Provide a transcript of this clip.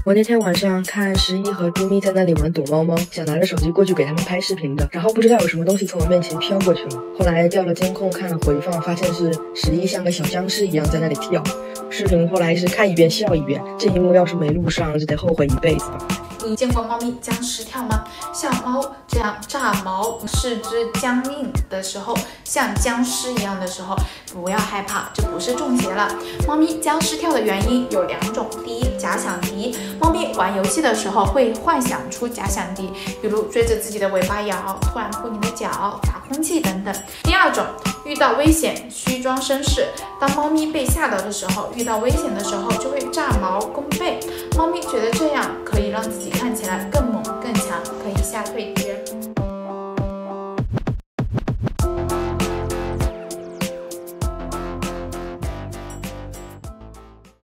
我那天晚上看11和朱咪在那里玩躲猫猫，想拿着手机过去给他们拍视频的，然后不知道有什么东西从我面前飘过去了。后来调了监控看了回放，发现是11像个小僵尸一样在那里跳。视频后来是看一遍笑一遍，这一幕要是没录上，就得后悔一辈子吧。 你见过猫咪僵尸跳吗？像猫这样炸毛、四肢僵硬的时候，像僵尸一样的时候，不要害怕，这不是中邪了。猫咪僵尸跳的原因有2种，第一，假想敌，猫咪玩游戏的时候会幻想出假想敌，比如追着自己的尾巴咬，突然扑你的脚，打空气等等。第二种，遇到危险虚装声势，当猫咪被吓到的时候，遇到危险的时候就会炸毛弓背，猫咪觉得这样可以让自己看起来更猛更强，可以吓退敌人。